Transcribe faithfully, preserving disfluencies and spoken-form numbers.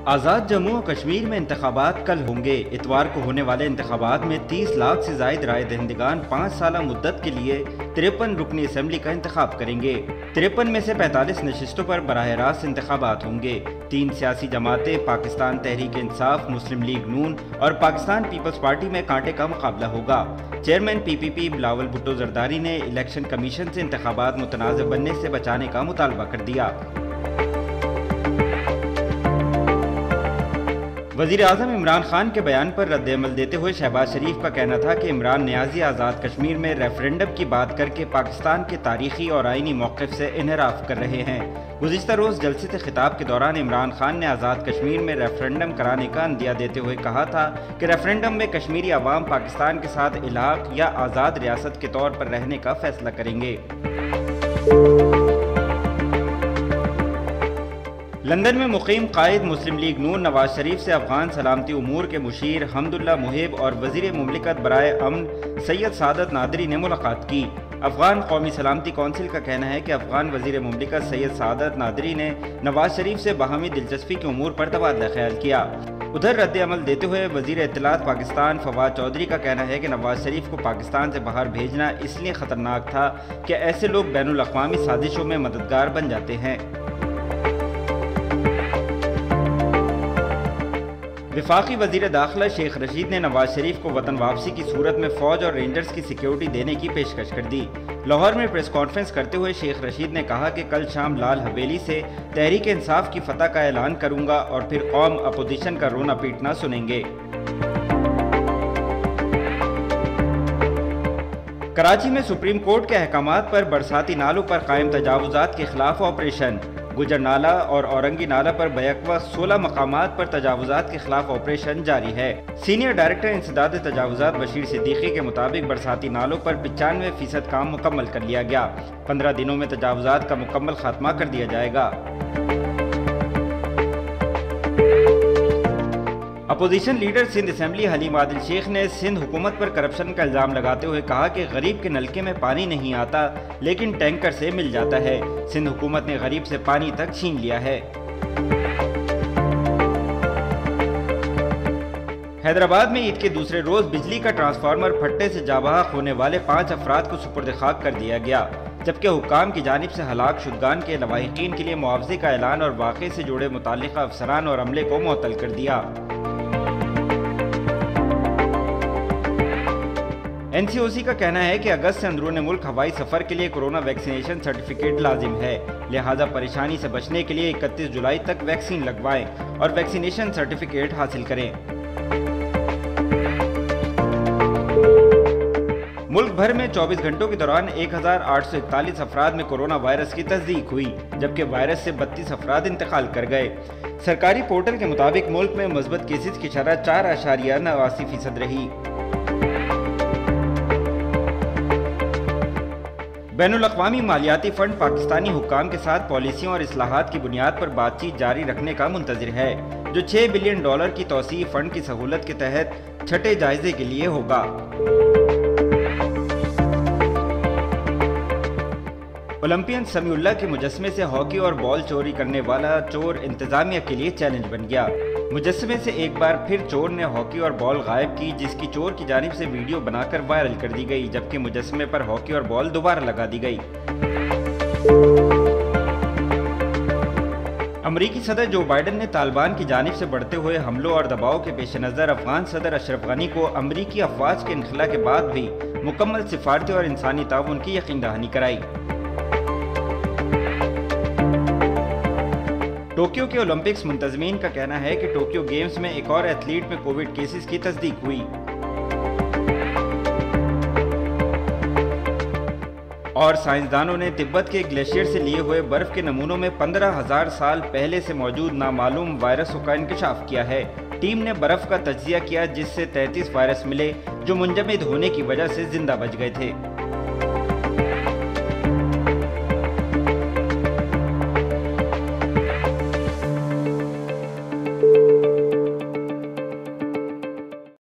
आज़ाद जम्मू और कश्मीर में इंतखाबात कल होंगे। इतवार को होने वाले इंतखाबात में तीस लाख से जायद राय दहिंदगान पाँच साल मुद्दत के लिए तिरपन रुकनी असम्बली का इंतखाब करेंगे। तिरपन में से पैंतालीस नशिस्तों पर बराह रास्त इंतखाबात होंगे। तीन सियासी जमातें पाकिस्तान तहरीक इंसाफ, मुस्लिम लीग नून और पाकिस्तान पीपल्स पार्टी में कांटे का मुकाबला होगा। Chairman P P P Bilawal Bhutto Zardari ने इलेक्शन कमीशन से इंतखाबात मुतनाज़ बनने से बचाने का मुतालबा कर दिया। वज़ीर आज़म इमरान खान के बयान पर रद्द-ए-अमल देते हुए शहबाज शरीफ का कहना था कि इमरान नियाज़ी आज़ाद कश्मीर में रेफरेंडम की बात करके पाकिस्तान के तारीखी और आईनी मौक़िफ़ से इनहराफ कर रहे हैं। गुज़िश्ता रोज़ जलसे से खिताब के दौरान इमरान खान ने आज़ाद कश्मीर में रेफरेंडम कराने का अंदिया देते हुए कहा था कि रेफरेंडम में कश्मीरी अवाम पाकिस्तान के साथ इलाक़ या आज़ाद रियासत के तौर पर रहने का फैसला करेंगे। लंदन में मुकीम कायद मुस्लिम लीग नून नवाज शरीफ से अफगान सलामती उमूर के मुशीर हमदुल्ला मुहिब और वज़ीर मुमलिकत बराए अमन सैयद सादत नादरी ने मुलाकात की। अफगान कौमी सलामती कौंसिल का कहना है कि अफगान वज़ीर मुमलिकत सैयद सादत नादरी ने नवाज शरीफ से बाहमी दिलचस्पी के उमूर पर तबादला ख्याल किया। उधर रद्द-ए-अमल देते हुए वज़ीर इत्तलात पाकिस्तान फवाद चौधरी का कहना है कि नवाज शरीफ को पाकिस्तान से बाहर भेजना इसलिए ख़तरनाक था कि ऐसे लोग बैनुल अक़वामी साजिशों में मददगार बन जाते हैं। वफाकी वज़ीर दाखिला शेख रशीद ने नवाज शरीफ को वतन वापसी की सूरत में फ़ौज और रेंजर्स की सिक्योरिटी देने की पेशकश कर दी। लाहौर में प्रेस कॉन्फ्रेंस करते हुए शेख रशीद ने कहा कि कल शाम लाल हवेली से तहरीक इंसाफ की फतह का ऐलान करूंगा और फिर कौम अपोजिशन का रोना पीटना सुनेंगे। कराची में सुप्रीम कोर्ट के अहकामात पर बरसाती नालों पर कायम तजावुजात के खिलाफ ऑपरेशन। गुजर नाला और औरंगी नाला पर बैक वक्त सोलह मकामात पर तजावुजात के खिलाफ ऑपरेशन जारी है। सीनियर डायरेक्टर इंसदाद तजावुजात बशीर सिद्दीकी के मुताबिक बरसाती नालों पर पचानवे फीसद काम मुकम्मल कर लिया गया। पंद्रह दिनों में तजावुजात का मुकम्मल खात्मा कर दिया जाएगा। Opposition leader Sindh assembly Haleem Adil Sheikh ने सिंध हुकूमत पर करप्शन का इल्ज़ाम लगाते हुए कहा कि गरीब के नलके में पानी नहीं आता लेकिन टैंकर से मिल जाता है। सिंध हुकूमत ने गरीब से पानी तक छीन लिया है। हैदराबाद में ईद के दूसरे रोज बिजली का ट्रांसफार्मर फटने से जाबाहक होने वाले पाँच अफराद को सुपुर्द खाक कर दिया गया, जबकि हुक्काम की जानिब से हलाक शुदगान के लवाहिकीन के लिए मुआवजे का ऐलान और वाक़े से जुड़े मुताल्लिका अफसरान और अमले को मुअत्तल कर दिया। एन सी ओ सी का कहना है कि अगस्त से अंदरून मुल्क हवाई सफ़र के लिए कोरोना वैक्सीनेशन सर्टिफिकेट लाजिम है, लिहाजा परेशानी से बचने के लिए इकतीस जुलाई तक वैक्सीन लगवाएं और वैक्सीनेशन सर्टिफिकेट हासिल करें। मुल्क भर में चौबीस घंटों के दौरान एक हजार आठ सौ इकतालीस अफराद में कोरोना वायरस की तस्दीक हुई, जबकि वायरस से बत्तीस अफराद इंतकाल कर गए। सरकारी पोर्टल के मुताबिक मुल्क में मुस्बत केसेस की शरह चार आशारिया नवासी फीसद रही। बैनुल अक़वामी मालियाती फ़ंड पाकिस्तानी हुक्काम के साथ पॉलिसियों और इस्लाहात की बुनियाद पर बातचीत जारी रखने का मुंतज़िर है, जो छह बिलियन डॉलर की तौसीह फ़ंड की सहूलत के तहत छठे जायजे के लिए होगा। ओलंपियन समीउल्लाह के मुजस्समे से हॉकी और बॉल चोरी करने वाला चोर इंतजामिया के लिए चैलेंज बन गया। मुजस्समे से एक बार फिर चोर ने हॉकी और बॉल गायब की, जिसकी चोर की जानिब से वीडियो बनाकर वायरल कर दी गई, जबकि मुजस्समे पर हॉकी और बॉल दोबारा लगा दी गई। अमरीकी सदर जो बाइडन ने तालिबान की जानिब से बढ़ते हुए हमलों और दबाव के पेश नज़र अफगान सदर अशरफ गनी को अमरीकी अफवाज के इनखला के बाद भी मुकम्मल सिफारती और इंसानी ताउन की यकीन दहानी कराई। टोक्यो के ओलंपिक्स मुंतज़मीन का कहना है कि टोक्यो गेम्स में एक और एथलीट में कोविड केसेस की तस्दीक हुई और साइंसदानों ने तिब्बत के ग्लेशियर से लिए हुए बर्फ के नमूनों में पंद्रह हजार साल पहले से मौजूद नामालूम वायरसों का इंकशाफ किया है। टीम ने बर्फ का तज्जिया किया, जिससे तैंतीस वायरस मिले जो मुंजमद होने की वजह से जिंदा बच गए थे।